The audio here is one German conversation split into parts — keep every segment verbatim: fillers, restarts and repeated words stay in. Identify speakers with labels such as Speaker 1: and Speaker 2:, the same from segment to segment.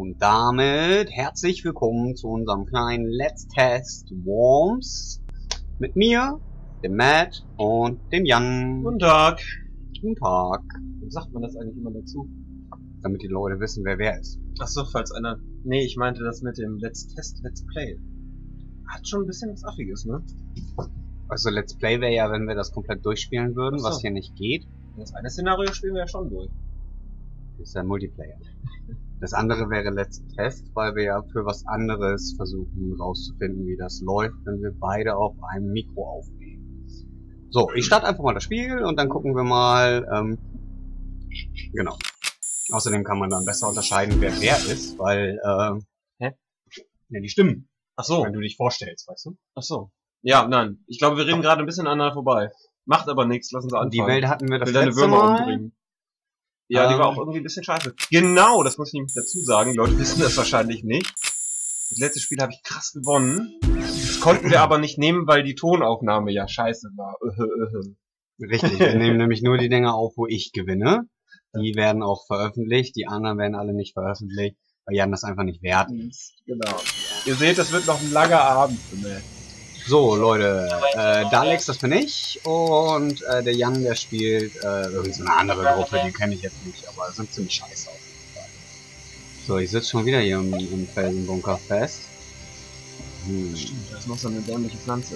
Speaker 1: Und damit herzlich willkommen zu unserem kleinen Let's Test Worms mit mir, dem Matt und dem Jan.
Speaker 2: Guten Tag.
Speaker 1: Guten Tag.
Speaker 2: Wie sagt man das eigentlich immer dazu?
Speaker 1: Damit die Leute wissen, wer wer ist.
Speaker 2: Achso, falls einer... Nee, ich meinte das mit dem Let's Test, Let's Play. Hat schon ein bisschen was Affiges, ne?
Speaker 1: Also Let's Play wäre ja, wenn wir das komplett durchspielen würden,
Speaker 2: Ach so.
Speaker 1: was hier nicht geht.
Speaker 2: Das eine Szenario spielen wir ja schon durch.
Speaker 1: Das ist ja Multiplayer. Das andere wäre Let's Test, weil wir ja für was anderes versuchen rauszufinden, wie das läuft, wenn wir beide auf einem Mikro aufnehmen. So, ich starte einfach mal das Spiel und dann gucken wir mal, ähm, genau. Außerdem kann man dann besser unterscheiden, wer wer ist, weil, ähm,
Speaker 2: Hä?
Speaker 1: Ja, die Stimmen.
Speaker 2: Ach so.
Speaker 1: Wenn du dich vorstellst, weißt du?
Speaker 2: Ach so. Ja, nein. Ich glaube, wir reden gerade ein bisschen aneinander vorbei. Macht aber nichts, lass uns anfangen.
Speaker 1: Die Welt hatten wir das
Speaker 2: will deine
Speaker 1: letzte
Speaker 2: Würmer
Speaker 1: Mal.
Speaker 2: umbringen. Ja,
Speaker 1: ähm,
Speaker 2: die war auch irgendwie ein bisschen scheiße. Genau, das muss ich nämlich dazu sagen. Die Leute wissen das wahrscheinlich nicht. Das letzte Spiel habe ich krass gewonnen. Das konnten wir aber nicht nehmen, weil die Tonaufnahme ja scheiße war.
Speaker 1: Richtig, wir nehmen nämlich nur die Dinger auf, wo ich gewinne. Die werden auch veröffentlicht, die anderen werden alle nicht veröffentlicht, weil Jan das einfach nicht wert ist.
Speaker 2: Genau. Ihr seht, das wird noch ein langer Abend für mich.
Speaker 1: So, Leute, äh, Daleks, das bin ich, und äh, der Jan, der spielt äh, irgend so eine andere Gruppe, die kenne ich jetzt nicht, aber sind ziemlich scheiße auf jeden Fall. So, ich sitze schon wieder hier im, im Felsenbunker fest. Hm.
Speaker 2: Stimmt, das ist noch so eine dämliche Pflanze.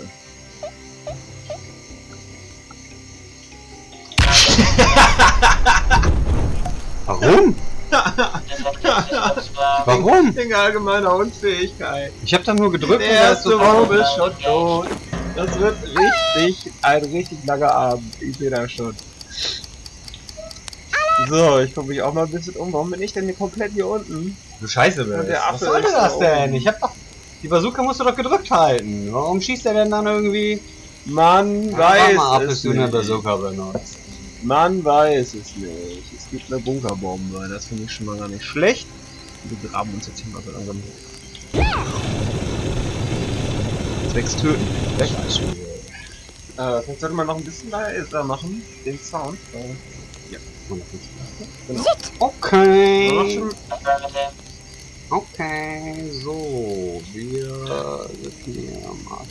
Speaker 1: Warum? Warum?
Speaker 2: Wegen allgemeiner Unfähigkeit.
Speaker 1: Ich habe da nur gedrückt
Speaker 2: Der
Speaker 1: und er ist
Speaker 2: erste
Speaker 1: sofort-
Speaker 2: Wurm ist schon tot. Das wird richtig, ein richtig langer Abend. Ich sehe das schon. So, ich gucke mich auch mal ein bisschen um. Warum bin ich denn hier komplett hier unten?
Speaker 1: Du Scheiße,
Speaker 2: Und
Speaker 1: wer
Speaker 2: der
Speaker 1: Was
Speaker 2: Affe
Speaker 1: sollte
Speaker 2: ist
Speaker 1: das
Speaker 2: da
Speaker 1: denn?
Speaker 2: oben.
Speaker 1: Ich hab doch... Die Bazooka musst du doch gedrückt halten. Warum schießt er denn dann irgendwie...
Speaker 2: Man
Speaker 1: Warte
Speaker 2: weiß
Speaker 1: mal ab,
Speaker 2: es
Speaker 1: bis du eine
Speaker 2: nicht.
Speaker 1: Bazooka benutzt.
Speaker 2: Man weiß es nicht. Es gibt eine Bunkerbombe. Das finde ich schon mal gar nicht schlecht. Wir graben uns jetzt hier mal so langsam. Zwecks töten. Weg. Äh, vielleicht sollte man noch ein bisschen leiser machen, den Sound. Äh, ja. Genau.
Speaker 1: Okay. Okay, so. Wir sitzen hier am Arsch.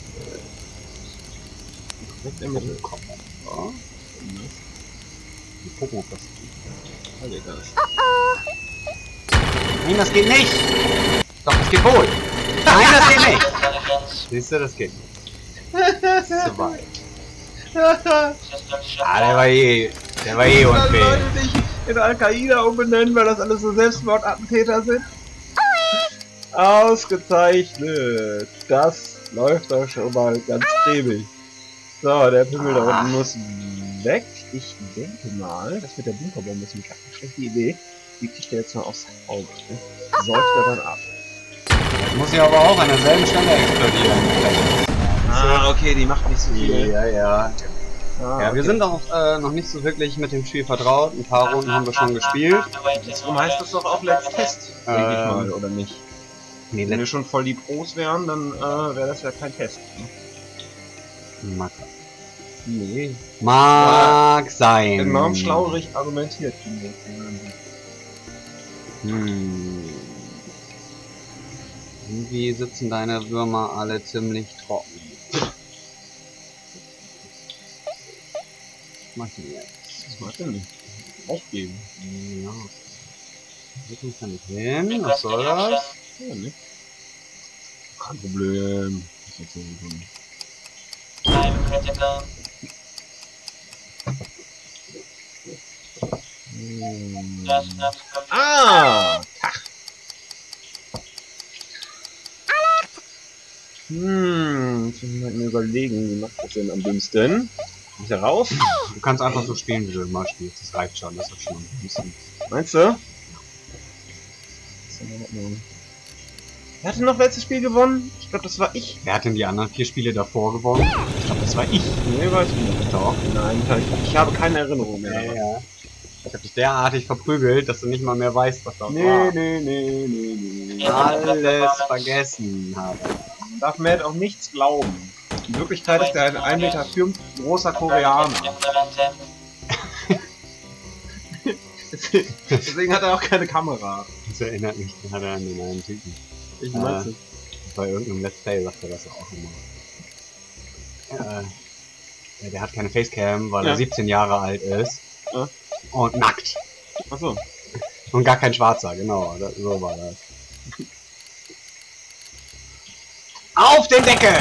Speaker 2: Direkt im Mittel.
Speaker 1: Ja. Wir gucken, ob das geht. Nein, das geht nicht! Doch, das geht wohl! Nein, das geht nicht! Siehst du, das geht nicht. Das ist zu weit. Ah, der war eh, der war eh unfähig.
Speaker 2: Leute dich in Al-Qaida umbenennen, weil das alles so Selbstmordattentäter sind. Ausgezeichnet. Das läuft doch schon mal ganz cremig. So, der Pimmel da unten muss weg. Ich denke mal, das mit der Bunkerbombe ist eine ganz schlechte Idee. Die kriegt er jetzt mal aufs Auge. Ne? Säuft er dann ab.
Speaker 1: Das muss ja aber auch an derselben Stelle explodieren.
Speaker 2: Ah, okay, die macht nicht so viel.
Speaker 1: Ja, ja.
Speaker 2: Ah,
Speaker 1: Ja, wir
Speaker 2: okay.
Speaker 1: sind auch äh, noch nicht so wirklich mit dem Spiel vertraut. Ein paar Runden haben wir schon gespielt.
Speaker 2: Warum heißt das doch auch Let's Test?
Speaker 1: Ähm,
Speaker 2: Denke ich mal, oder nicht?
Speaker 1: Nee,
Speaker 2: Wenn wir schon voll die Pros wären, dann äh, wäre das ja kein Test. Ne?
Speaker 1: Mag,
Speaker 2: Nee.
Speaker 1: mag sein.
Speaker 2: Enorm schlaurig argumentiert, finde ich.
Speaker 1: Hm. Irgendwie sitzen deine Würmer alle ziemlich trocken. Was mach ich denn jetzt?
Speaker 2: Was macht denn nicht? Aufgeben.
Speaker 1: Ja. Drücken kann ich hin. Was soll das?
Speaker 2: Ja, ne? Kein Problem. Das ist jetzt so gut. Hm. Ah! Ach. Hm, ich muss mir überlegen, wie macht das denn am dümmsten? Ist er raus?
Speaker 1: Du kannst einfach so spielen, wie du immer spielst. Das reicht schon. Das ist schon ein bisschen.
Speaker 2: Meinst du? Wer hatte noch letztes Spiel gewonnen? Ich glaube, das war ich.
Speaker 1: Wer hat denn die anderen vier Spiele davor gewonnen? Ich glaube, das war ich.
Speaker 2: Nee, weiß ich nicht.
Speaker 1: Doch.
Speaker 2: Nein, kann ich, ich habe keine Erinnerung mehr.
Speaker 1: Ja, ja. Ich hab dich derartig verprügelt, dass du nicht mal mehr weißt, was das
Speaker 2: Nee,
Speaker 1: war.
Speaker 2: nee, nee, nee, nee.
Speaker 1: Alles vergessen habe.
Speaker 2: Darf Matt auch nichts glauben. In Wirklichkeit ist er ein ein Meter fünf großer Koreaner. Deswegen hat er auch keine Kamera.
Speaker 1: Das erinnert mich gerade an den einen Typen.
Speaker 2: Ich
Speaker 1: Äh,
Speaker 2: mein's nicht.
Speaker 1: Bei irgendeinem Let's Play sagt er das auch immer. Äh, der hat keine Facecam, weil
Speaker 2: Ja.
Speaker 1: er siebzehn Jahre alt ist.
Speaker 2: Ja.
Speaker 1: Und nackt.
Speaker 2: Achso.
Speaker 1: Und gar kein Schwarzer, genau. Das, so war das. Auf den Deckel!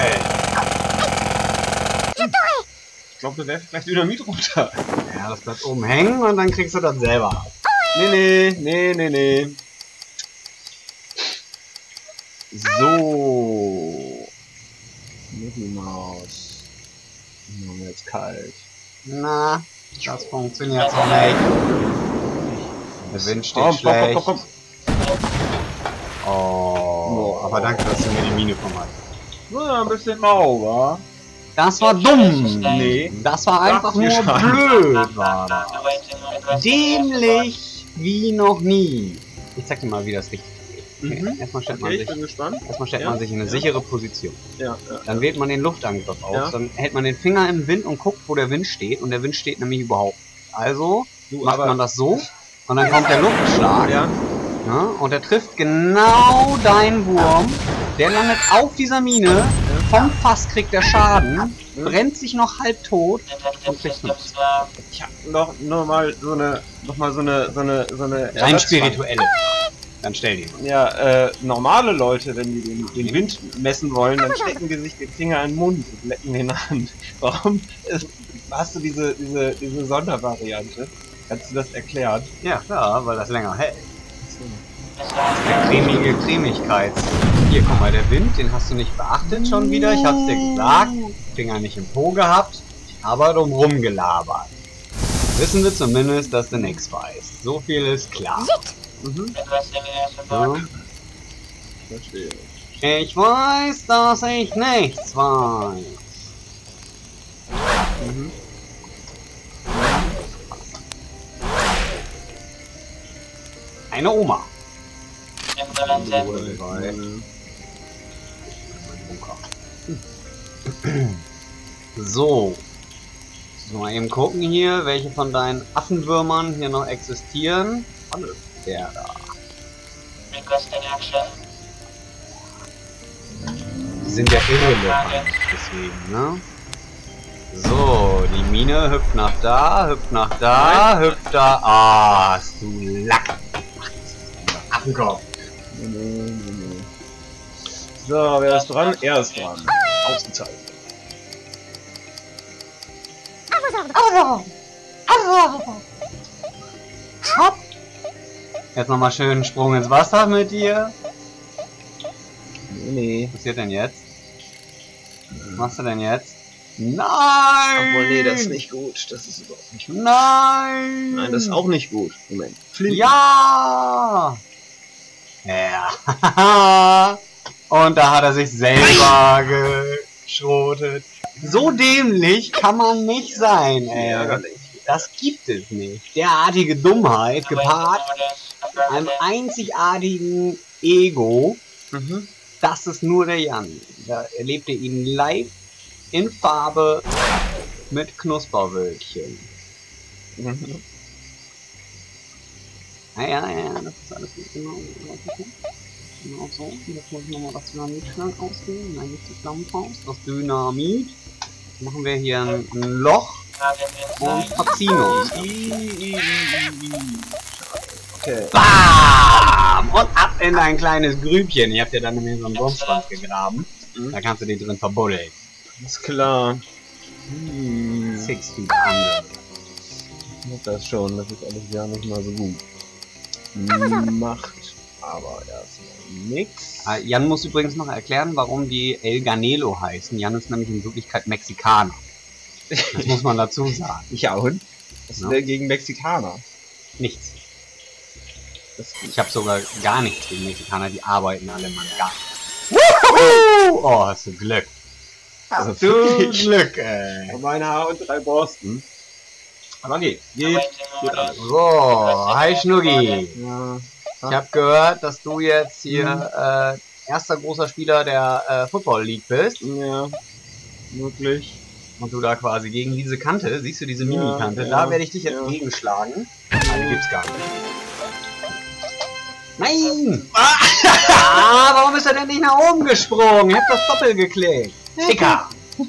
Speaker 2: Ich glaube, du werfst gleich Dynamit runter.
Speaker 1: Ja, das bleibt oben hängen und dann kriegst du das selber ab.
Speaker 2: Nee, nee, nee, nee, nee. So. Mickey Maus. Machen wir jetzt kalt.
Speaker 1: Na, das funktioniert so nicht. Der Wind steht
Speaker 2: Komm, komm,
Speaker 1: schlecht.
Speaker 2: komm, komm, komm.
Speaker 1: Oh, aber danke, dass du mir die Mine vermeidest.
Speaker 2: Na, ein bisschen mau, wa?
Speaker 1: Das war dumm.
Speaker 2: Nee.
Speaker 1: Das war einfach nur
Speaker 2: Sachgescheit.
Speaker 1: blöd, war das. Dämlich wie noch nie. Ich zeig dir mal, wie das richtig geht. Okay.
Speaker 2: Mhm.
Speaker 1: Erstmal stellt, man,
Speaker 2: Okay, ich
Speaker 1: sich,
Speaker 2: bin gespannt.
Speaker 1: erstmal stellt
Speaker 2: Ja.
Speaker 1: man sich in eine
Speaker 2: Ja.
Speaker 1: sichere Position.
Speaker 2: Ja, ja.
Speaker 1: Dann wählt man den Luftangriff aus.
Speaker 2: Ja.
Speaker 1: Dann hält man den Finger im Wind und guckt, wo der Wind steht. Und der Wind steht nämlich überhaupt nicht. Also
Speaker 2: Du,
Speaker 1: macht
Speaker 2: aber-
Speaker 1: man das so. Und dann kommt der Luftschlag.
Speaker 2: Ja.
Speaker 1: Ja, und der trifft genau deinen Wurm. Der landet auf dieser Mine. Vom Fass kriegt der Schaden. Brennt sich noch halb tot. Und kriegt nichts.
Speaker 2: Ich hab noch, noch mal so eine, noch mal so eine, so eine, so eine
Speaker 1: Rein
Speaker 2: Ersatzwaffe.
Speaker 1: spirituelle. Dann stell die mal.
Speaker 2: Ja, äh, normale Leute, wenn die den, den Wind messen wollen, dann stecken die sich den Finger in den Mund und lecken den an. Warum ist, hast du diese, diese, diese Sondervariante? Kannst du das erklären?
Speaker 1: Ja, klar, weil das länger hält. Der cremige Cremigkeit. Hier, guck mal, der Wind, den hast du nicht beachtet schon wieder. Ich hab's dir gesagt. Finger nicht im Po gehabt, aber drum gelabert. Wissen wir zumindest, dass du nichts weißt. So viel ist klar.
Speaker 2: Mhm.
Speaker 1: Ja.
Speaker 2: Verstehe.
Speaker 1: Ich weiß, dass ich nichts weiß.
Speaker 2: Mhm.
Speaker 1: Eine Oma.
Speaker 2: Mhm.
Speaker 1: So. So, mal eben gucken hier, welche von deinen Affenwürmern hier noch existieren. Alle. Der da. Die sind ja irrelevant, deswegen, ne? So, die Mine hüpft nach da, hüpft nach da, hüpft da. Ah, hast du Lack. Affenkopf.
Speaker 2: Nee, nee, nee, nee. So, wer ist dran? Er ist dran. Ausgezeichnet.
Speaker 1: Hopp. Jetzt nochmal schön einen Sprung ins Wasser mit dir.
Speaker 2: Nee, nee.
Speaker 1: Was passiert denn jetzt? Was machst du denn jetzt? Nein!
Speaker 2: Obwohl, nee, das ist nicht gut. Das ist überhaupt nicht gut.
Speaker 1: Nein!
Speaker 2: Nein, das ist auch nicht gut. Moment. Flinten.
Speaker 1: Ja! Ja. Und da hat er sich selber geschrotet. So dämlich kann man nicht sein, ey.
Speaker 2: Ärgerlich.
Speaker 1: Das gibt es nicht. Derartige Dummheit gepaart mit einem einzigartigen Ego,
Speaker 2: Mhm.
Speaker 1: das ist nur der Jan. Da erlebt ihr ihn live in Farbe mit Knusperwölkchen.
Speaker 2: Mhm.
Speaker 1: Ja, ja, ja, das ist alles gut, genau. Genau so. Jetzt muss ich nochmal das Dynamitschlag auswählen. Nein, nicht die Flammenfaust. Das Dynamit. Jetzt machen wir hier ein, ein Loch und verziehen uns.
Speaker 2: Okay.
Speaker 1: Bam! Und ab in dein kleines Grübchen. Ich hab dir dann nämlich so einen Wurmschwanz gegraben.
Speaker 2: Mhm.
Speaker 1: Da kannst du die drin verbuddeln.
Speaker 2: Ist klar. Hm.
Speaker 1: Six feet under.
Speaker 2: Das schon, das ist alles ja nicht mal so gut. Macht aber erstmal nix.
Speaker 1: Ah, Jan muss übrigens noch erklären, warum die El Ganelo heißen. Jan ist nämlich in Wirklichkeit Mexikaner. Das muss man dazu sagen.
Speaker 2: Ja, und? Was ist
Speaker 1: Ja.
Speaker 2: denn gegen Mexikaner?
Speaker 1: Nichts.
Speaker 2: Das
Speaker 1: Ich habe sogar gar nichts gegen Mexikaner, die arbeiten alle mal gar nicht. Oh, hast du Glück.
Speaker 2: Also
Speaker 1: Hast du
Speaker 2: wirklich.
Speaker 1: Glück, ey.
Speaker 2: Mein Haar und drei Borsten. Aber geht. Geht. Geht alles.
Speaker 1: So, hi Schnuggi.
Speaker 2: Ja.
Speaker 1: Ich habe gehört, dass du jetzt hier äh, erster großer Spieler der äh, Football League bist.
Speaker 2: Ja. Wirklich.
Speaker 1: Und du da quasi gegen diese Kante, siehst du diese
Speaker 2: Ja,
Speaker 1: Mini-Kante,
Speaker 2: ja,
Speaker 1: da werde ich dich jetzt
Speaker 2: ja.
Speaker 1: gegenschlagen. Ah, die gibt's gar nicht. Nein! Ah, warum ist er denn nicht nach oben gesprungen? Ich hab das doppelt geklickt. Ficker!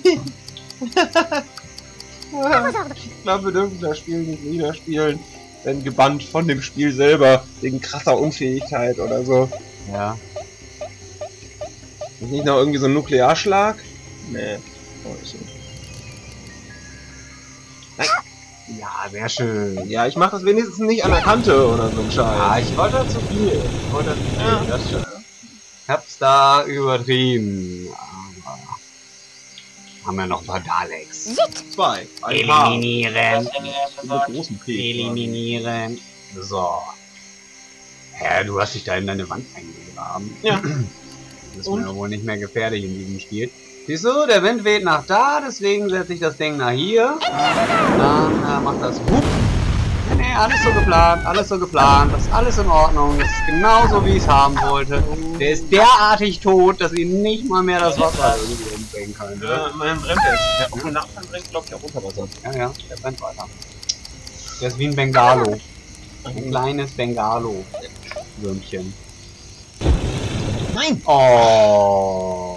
Speaker 2: Ich glaube, wir dürfen das Spiel nicht wieder spielen, wenn gebannt von dem Spiel selber, wegen krasser Unfähigkeit oder so.
Speaker 1: Ja.
Speaker 2: Ist nicht noch irgendwie so ein Nuklearschlag? Nee. Oh, ist nicht. Nein.
Speaker 1: Ja, sehr schön.
Speaker 2: Ja, ich mach das wenigstens nicht an der Kante oder so ein Scheiß.
Speaker 1: Ah, ich wollte da zu viel. Ich wollte da zu viel.
Speaker 2: Ja.
Speaker 1: Das schon. Ich hab's da übertrieben. Aber haben wir noch ein paar Daleks.
Speaker 2: Zwei. Ein paar.
Speaker 1: Eliminieren.
Speaker 2: Mit großen P.
Speaker 1: Eliminieren. So. Ja, du hast dich da in deine Wand eingegraben.
Speaker 2: Ja.
Speaker 1: Das ist mir ja wohl nicht mehr gefährlich in diesem Spiel. Siehst du, der Wind weht nach da, deswegen setze ich das Ding nach hier. Dann äh, macht das Wupp. Nee, nee, alles so geplant, alles so geplant. Das ist alles in Ordnung. Das ist genauso, wie ich es haben wollte. Der ist derartig tot, dass ihn nicht mal mehr das Wasser irgendwie umbringen könnte.
Speaker 2: Ja, immerhin brennt er. Der auf Nachbarn brennt, glaube ich, auch unter Wasser.
Speaker 1: Ja, ja, der brennt weiter. Der ist wie ein Bengalo. Ein kleines Bengalo-Würmchen.
Speaker 2: Nein!
Speaker 1: Oh.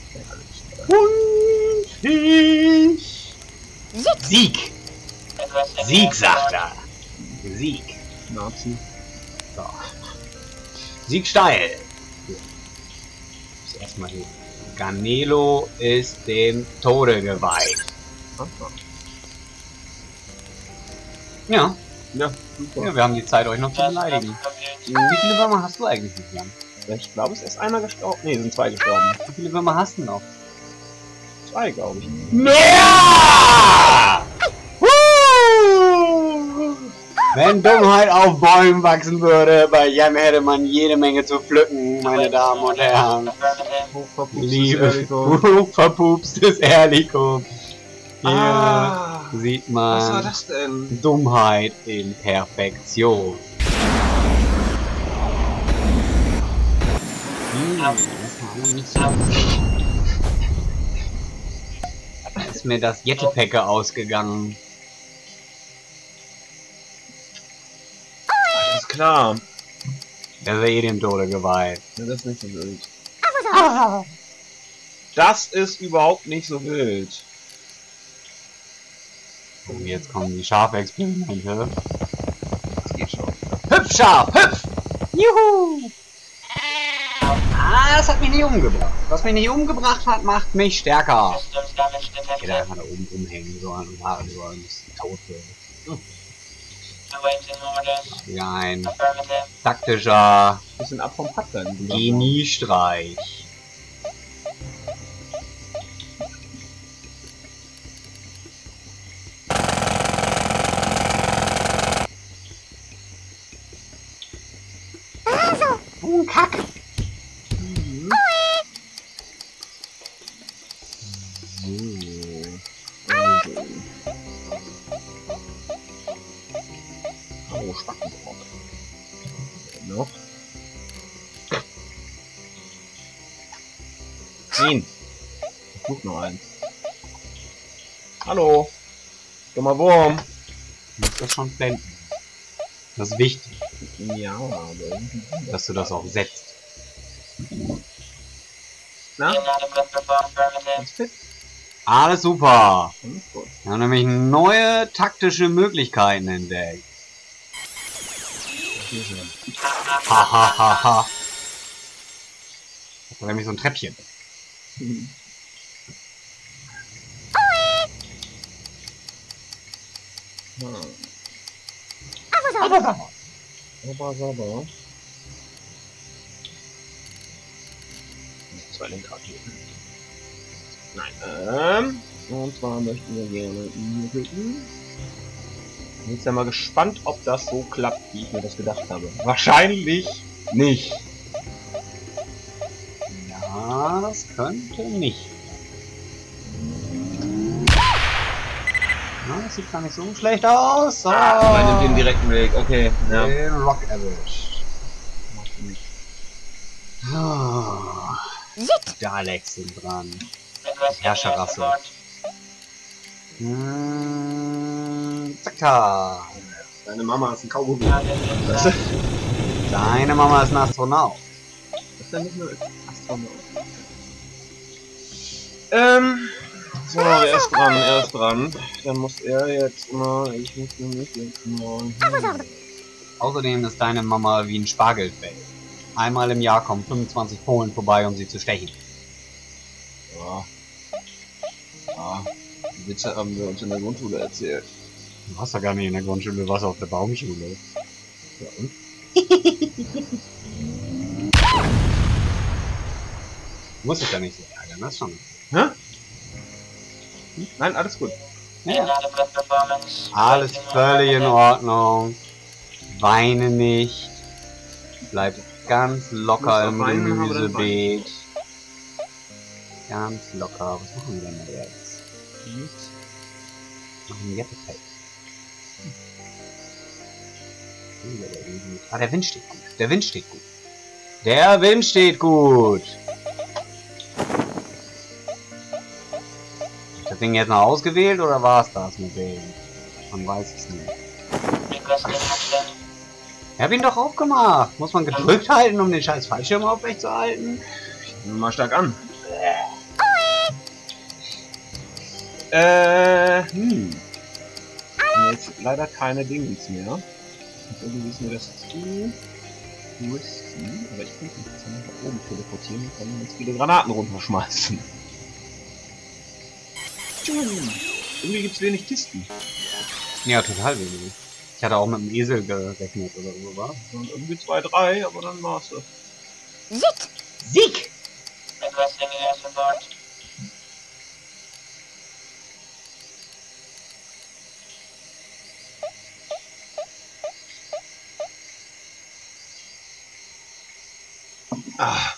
Speaker 1: Unfähig. Sieg! Sieg, sagt er. Sieg.
Speaker 2: Nazi.
Speaker 1: So. Sieg steil. Jetzt erstmal hier. Garnelo ist dem Tode geweiht. Ja.
Speaker 2: Ja, super.
Speaker 1: Ja, wir haben die Zeit, euch noch zu beleidigen. Wie viele Würmer hast du eigentlich nicht, Jan?
Speaker 2: Ich glaube, es ist einer gestorben. Ne, sind zwei gestorben.
Speaker 1: Wie viele Würmer hast du noch?
Speaker 2: Zwei, glaube ich.
Speaker 1: Ja! Wenn Dummheit auf Bäumen wachsen würde, bei Jan hätte man jede Menge zu pflücken, meine Damen und Herren. Liebe, hochverpupstes Erlikum. Hier
Speaker 2: Ah,
Speaker 1: sieht
Speaker 2: was war
Speaker 1: man
Speaker 2: das denn?
Speaker 1: Dummheit in Perfektion. Hm, das war nicht so. Da ist mir das Jetpack ausgegangen.
Speaker 2: Alles klar.
Speaker 1: Der ist eh dem Tode geweiht.
Speaker 2: Ja, das ist nicht so wild. Das ist überhaupt nicht so wild.
Speaker 1: Und jetzt kommen die Schafexperimente.
Speaker 2: Das geht schon.
Speaker 1: Hüpf, Schaf, hüpf! Juhu! Ah, das hat mich nicht umgebracht. Was mich nicht umgebracht hat, macht mich stärker. Ich hätte einfach da oben rumhängen sollen und Haare sollen, bis ich tot wird. Ja, ein taktischer
Speaker 2: Bisschen ab vom Pack dann.
Speaker 1: Geniestreich. Oh, Kack!
Speaker 2: Mhm. So. Also. Oh, Spackenbrot. Noch. Nein. Ich such noch eins. Hallo. Dummer Wurm.
Speaker 1: Du musst das schon blenden. Das ist wichtig,
Speaker 2: Ja, aber irgendwie.
Speaker 1: dass du das auch setzt.
Speaker 2: Na? Ganz fit?
Speaker 1: Alles super!
Speaker 2: Alles gut.
Speaker 1: Wir haben nämlich neue taktische Möglichkeiten entdeckt.
Speaker 2: Hier sind.
Speaker 1: Hahaha. Ha, ha. Das war nämlich so ein Treppchen.
Speaker 2: Hm.
Speaker 1: Aber sag
Speaker 2: Aber, aber. Zwei Lenkraketen. Nein, ähm. Und zwar möchten wir gerne hier drücken. Ich bin jetzt ja mal gespannt, ob das so klappt, wie ich mir das gedacht habe. Wahrscheinlich nicht.
Speaker 1: Ja, das könnte nicht. Ja, das sieht gar nicht so schlecht aus. So.
Speaker 2: Ah, man nimmt den direkten Weg, okay. Ja.
Speaker 1: Den Rock erwischt. Oh. Daleks sind dran. Herrscherrasse. Hm, Zacka.
Speaker 2: Deine Mama ist ein Kaugummi.
Speaker 1: Deine Mama ist ein Astronaut.
Speaker 2: Ist er nicht nur Astronaut? Ähm. So, er ist dran, er ist dran. Dann muss er jetzt mal. Ich muss nämlich jetzt mal. Hm.
Speaker 1: Außerdem ist deine Mama wie ein Spargelfeld. Einmal im Jahr kommen fünfundzwanzig Polen vorbei, um sie zu stechen.
Speaker 2: Ja. Ja. Die Witze haben wir uns in der Grundschule erzählt.
Speaker 1: Du warst ja gar nicht in der Grundschule, du warst auf der Baumschule.
Speaker 2: Ja, und?
Speaker 1: Muss ich ja nicht so ärgern, das schon.
Speaker 2: Hä? Hm? Nein, alles gut.
Speaker 1: Ja. Alles völlig in Ordnung. Weine nicht. Bleib ganz locker im Gemüsebeet. Ganz locker. Was machen wir denn jetzt? Nichts. Machen wir Jeppe. Ah, der Wind steht gut. Der Wind steht gut. Der Wind steht gut. Ist das Ding jetzt noch ausgewählt oder war es das mit dem? Man weiß es nicht. Ich hab ihn doch aufgemacht. Muss man gedrückt halten, um den scheiß Fallschirm aufrecht zu halten?
Speaker 2: Mal stark an. Äh, hm. Jetzt leider keine Dings mehr. Irgendwie ist mir das zu risky, aber ich könnte mich jetzt nach oben teleportieren und kann jetzt viele Granaten runterschmeißen. Irgendwie gibt es wenig Kisten.
Speaker 1: Ja, total wenig. Ich hatte auch mit dem Esel gerechnet oder so, was?
Speaker 2: Und irgendwie zwei, drei, aber dann war's das.
Speaker 1: Sieg! Sieg!
Speaker 2: Ah.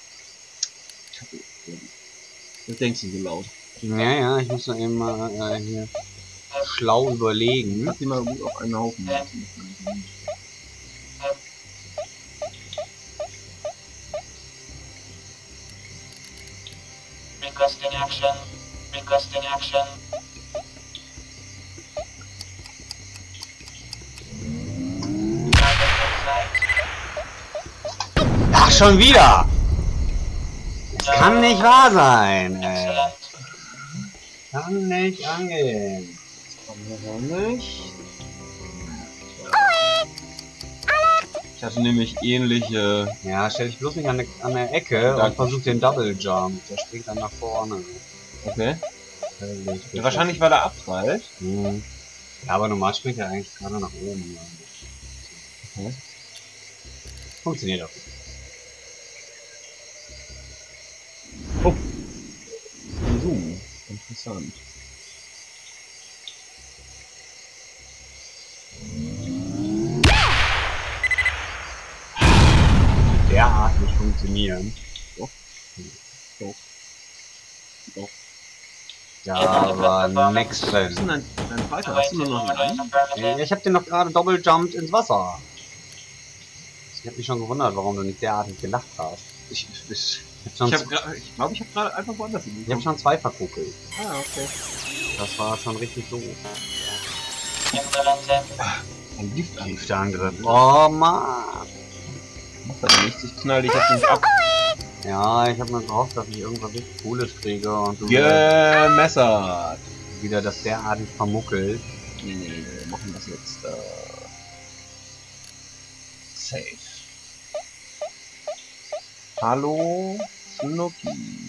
Speaker 2: Was denkst du so laut?
Speaker 1: Ja, ja, ich muss noch eben mal äh, hier schlau überlegen.
Speaker 2: Lass die mal gut auf einen Haufen.
Speaker 3: Requesting action. Requesting action.
Speaker 1: Ach, schon wieder! Das kann nicht wahr sein, ey. Kann nicht angehen.
Speaker 2: Warum nicht? Ich hatte nämlich ähnliche.
Speaker 1: Ja, stell dich bloß nicht an der, an der Ecke und versuch den Double Jump. Der springt dann nach vorne.
Speaker 2: Okay. Ja, wahrscheinlich, weil er abprallt.
Speaker 1: Hm. Ja, aber normal springt er eigentlich gerade nach oben.
Speaker 2: Okay.
Speaker 1: Funktioniert auch.
Speaker 2: Oh. So, interessant.
Speaker 1: Derart nicht funktionieren.
Speaker 2: Doch. Doch. Doch.
Speaker 1: Ja, aber nix
Speaker 2: Was
Speaker 1: drin.
Speaker 2: ist denn dein, dein Fighter? Hast du nur noch einen?
Speaker 1: Äh, Ich hab den noch gerade Double Jumped ins Wasser. Ich hab mich schon gewundert, warum du nicht derartig gelacht hast.
Speaker 2: Ich, ich,
Speaker 1: Ich hab
Speaker 2: ich,
Speaker 1: schon,
Speaker 2: hab, ich glaube, ich habe gerade einfach woanders
Speaker 1: ich hab
Speaker 2: hingekommen.
Speaker 1: schon zwei verkuckelt.
Speaker 2: Ah, okay.
Speaker 1: Das war schon richtig doof.
Speaker 2: Ein Giftangriff.
Speaker 1: Giftangriff. Oh Mann.
Speaker 2: Macht aber nichts, ich knall dich jetzt nicht ab.
Speaker 1: Ja, ich hab mir gehofft, dass ich irgendwas richtig Cooles kriege und du
Speaker 2: Gemessert.
Speaker 1: wieder das derartig vermuckelt.
Speaker 2: Nee, nee, nee, wir machen das jetzt äh, safe. Hallo, Schnucki.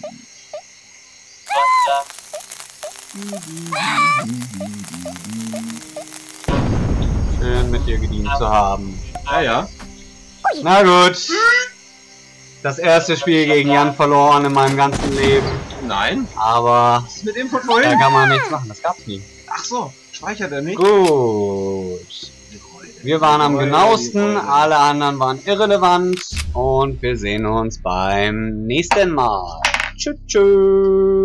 Speaker 1: Schön mit dir gedient zu haben.
Speaker 2: Ja, ja.
Speaker 1: Na gut. Das erste Spiel gegen Jan verloren in meinem ganzen Leben.
Speaker 2: Nein.
Speaker 1: Aber
Speaker 2: Was ist mit dem von
Speaker 1: da
Speaker 2: vorhin?
Speaker 1: kann man nichts machen, das gab's nie.
Speaker 2: Ach so, speichert er nicht?
Speaker 1: Gut. Wir waren am genauesten, alle anderen waren irrelevant und wir sehen uns beim nächsten Mal. Tschüss. Tschüss.